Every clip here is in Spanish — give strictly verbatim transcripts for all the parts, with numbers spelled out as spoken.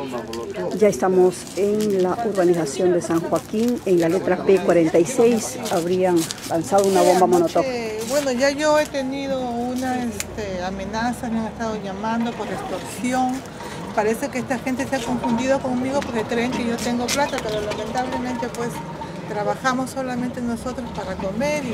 Ya estamos en la urbanización de San Joaquín, en la letra P cuarenta y seis, habrían lanzado una bomba molotov. Bueno, ya yo he tenido una este, amenaza, me han estado llamando por extorsión. Parece que esta gente se ha confundido conmigo porque creen que yo tengo plata, pero lamentablemente pues trabajamos solamente nosotros para comer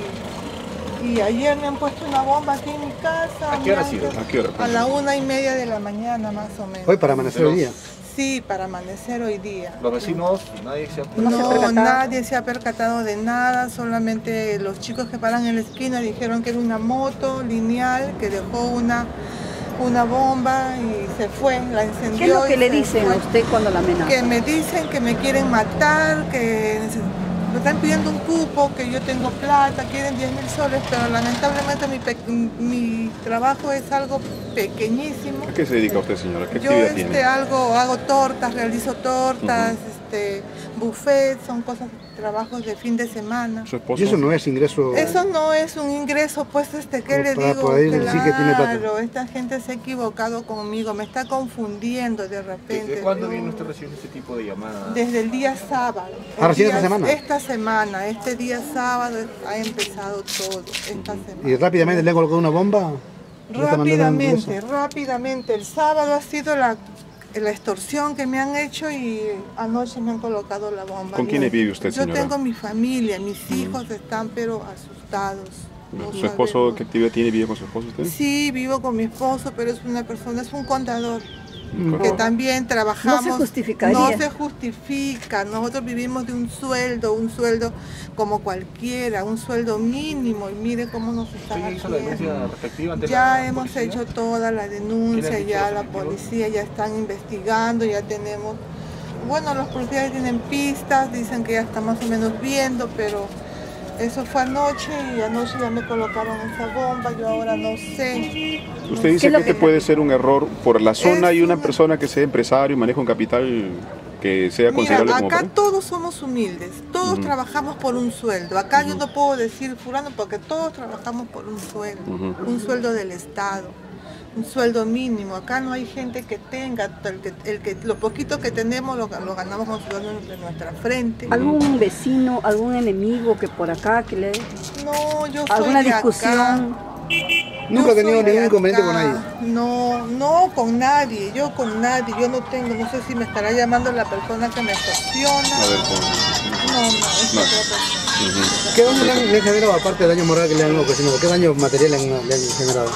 y, y ayer me han puesto una bomba aquí en mi casa. ¿A qué hora ha sido? ¿A qué hora? A la una y media de la mañana más o menos. ¿Hoy para amanecer hoy día? Sí, para amanecer hoy día. ¿Los vecinos, nadie se ha percatado? No, nadie se ha percatado de nada, solamente los chicos que paran en la esquina dijeron que era una moto lineal que dejó una, una bomba y se fue, la encendió. ¿Qué es lo que le dicen fue. a usted cuando la amenazan? Que me dicen que me quieren matar, que me están pidiendo un cupo, que yo tengo plata, quieren diez mil soles, pero lamentablemente mi, mi trabajo es algo pequeñísimo. ¿A qué se dedica usted, señora? ¿Qué yo actividad este, tiene? Algo, hago tortas, realizo tortas, uh-huh. este, buffet, son cosas, trabajos de fin de semana. ¿Su esposo? ¿Y eso no es ingreso? Eso no es un ingreso, pues, este, ¿qué le digo? Poder claro, decir que tiene plata. Esta gente se ha equivocado conmigo, me está confundiendo de repente. ¿Desde cuándo yo, viene usted recibiendo este tipo de llamadas? Desde el día sábado. ¿Ah, recién esta semana? Esta semana, este día sábado ha empezado todo, esta uh-huh. semana. ¿Y rápidamente le han colocado una bomba? Rápidamente, rápidamente. El sábado ha sido la, la extorsión que me han hecho y anoche me han colocado la bomba. ¿Con quién vive usted, señora? Yo tengo mi familia, mis hijos mm. están pero asustados. No ¿Su esposo sabemos. qué actividad tiene? ¿Vive con su esposo usted? Sí, vivo con mi esposo, pero es una persona, es un contador. Mm. Que también trabajamos, no se justificaría. No se justifica, nosotros vivimos de un sueldo, un sueldo como cualquiera, un sueldo mínimo y mire cómo nos están ¿Sí hizo la denuncia respectiva ante Ya la hemos policía? hecho toda la denuncia, ya la policía ya están investigando, ya tenemos, bueno, los policías tienen pistas, dicen que ya está más o menos viendo, pero eso fue anoche y anoche ya me colocaron esa bomba, yo ahora no sé. Usted dice que este puede ser un error por la zona y una persona que sea empresario y maneja un capital que sea considerable. Mira, acá como todos somos humildes, todos uh-huh. trabajamos por un sueldo. Acá uh-huh. yo no puedo decir fulano porque todos trabajamos por un sueldo, uh-huh. un sueldo del Estado, un sueldo mínimo. Acá no hay gente que tenga, el que, el que, lo poquito que tenemos lo, lo ganamos con sudor de nuestra frente. ¿Algún vecino, algún enemigo que por acá que le... No, yo soy ¿Alguna de discusión? Acá. ¿Nunca ha tenido ningún inconveniente con nadie? No, no con nadie, yo con nadie, yo no tengo, no sé si me estará llamando la persona que me extorsiona. A ver, no, no, es no. otra persona. Uh-huh. ¿Qué daño le han, le han generado, aparte del daño moral que le han ocasionado? ¿Qué daño material le han, le han generado?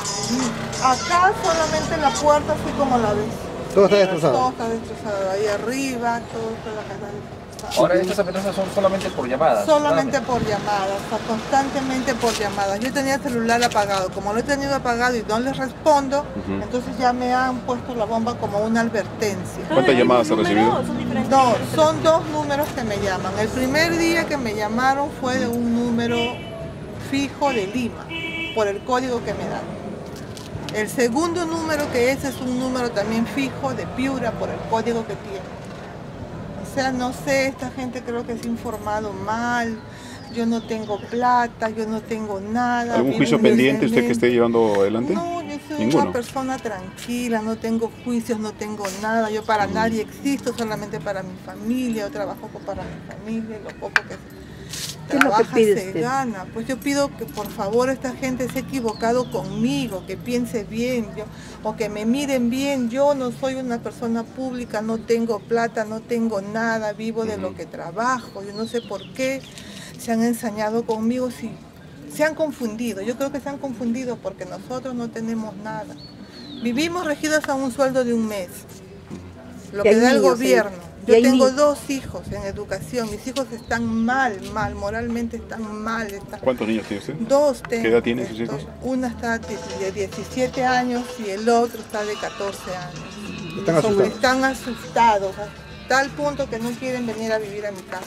Acá solamente la puerta, así como la ves. ¿Todo está destrozado? Todo está destrozado, ahí arriba, todo está la casa destrozada. Ahora, estas amenazas son solamente por llamadas. Solamente por llamadas, o sea, constantemente por llamadas. Yo tenía el celular apagado, como lo he tenido apagado y no les respondo, uh-huh. entonces ya me han puesto la bomba como una advertencia. ¿Cuántas llamadas ha recibido? No, son dos números que me llaman. El primer día que me llamaron fue de un número fijo de Lima, por el código que me dan. El segundo número, que ese es un número también fijo de Piura, por el código que tiene. O sea, no sé, esta gente creo que se ha informado mal, yo no tengo plata, yo no tengo nada. ¿Algún juicio pendiente usted que esté llevando adelante? No, yo soy ¿Ninguno? Una persona tranquila, no tengo juicios, no tengo nada, yo para mm. nadie existo, solamente para mi familia, yo trabajo para mi familia, lo poco que ¿Qué trabaja es lo que pide se usted? gana. Pues yo pido que por favor esta gente se ha equivocado conmigo, que piense bien, yo, o que me miren bien. Yo no soy una persona pública, no tengo plata, no tengo nada, vivo de lo que trabajo. Yo no sé por qué se han ensañado conmigo, si se han confundido. Yo creo que se han confundido porque nosotros no tenemos nada. Vivimos regidos a un sueldo de un mes, lo que da el gobierno. Yo tengo dos hijos en educación, mis hijos están mal, mal, moralmente están mal. Están... ¿Cuántos niños tiene usted? Dos tengo. ¿Qué edad tienen sus hijos? Una está de diecisiete años y el otro está de catorce años. ¿Están asustados? Están asustados, a tal punto que no quieren venir a vivir a mi casa.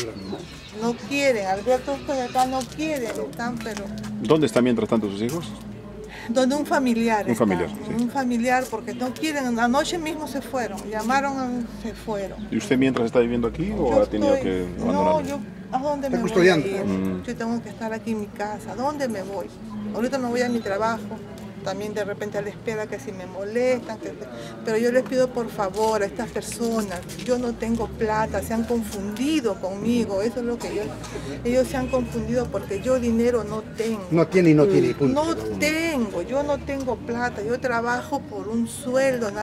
No quieren, Alberto estoy acá, no quieren, están pero... ¿Dónde están mientras tanto sus hijos? Donde un familiar Un está, familiar, sí. Un familiar, porque no quieren, anoche mismo se fueron, llamaron, se fueron. ¿Y usted mientras está viviendo aquí o yo ha tenido estoy, que abandonar? No, yo, ¿a dónde me custodiando? voy a ir? Mm. Yo tengo que estar aquí en mi casa, ¿a dónde me voy? Ahorita me voy a mi trabajo, también de repente a la espera que si me molestan, que, pero yo les pido por favor a estas personas, yo no tengo plata, se han confundido conmigo, eso es lo que yo, ellos se han confundido porque yo dinero no tengo. No tiene y no tiene, punto. No tengo, yo no tengo plata, yo trabajo por un sueldo.